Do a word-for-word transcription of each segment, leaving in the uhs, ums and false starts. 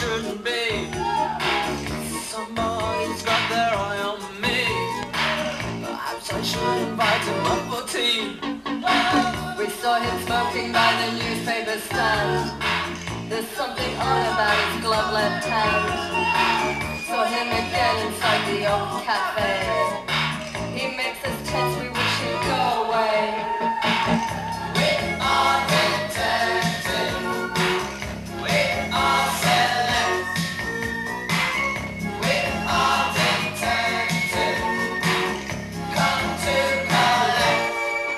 shouldn't be. Somebody's got their eye on me. Perhaps I should invite him up for tea. We saw him smoking by the newspaper stand. There's something odd about his glove left hand. Saw him again inside the old cafe. He makes us tense, we wish he'd go away. We are detected. We are select. We are detected. Come to collect.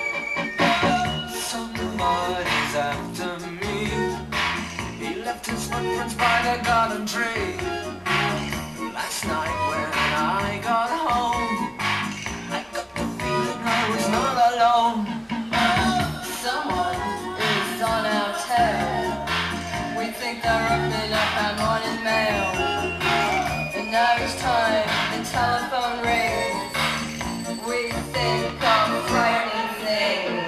Somebody's after me. He left his footprints by the garden tree. Last night when I got home, I got the feeling I was not alone. Someone is on our tail. We think they're opening up our morning mail. And now each time the telephone rings, we think of frightening things.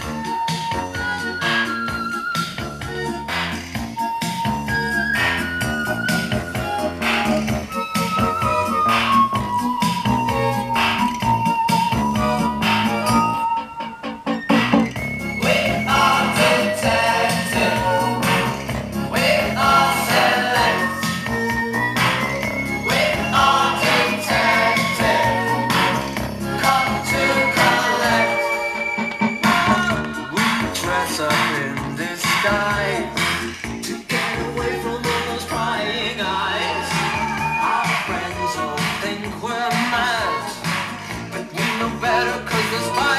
Up in disguise to get away from all those prying eyes. Our friends all think we're mad, but we know better 'cause the spy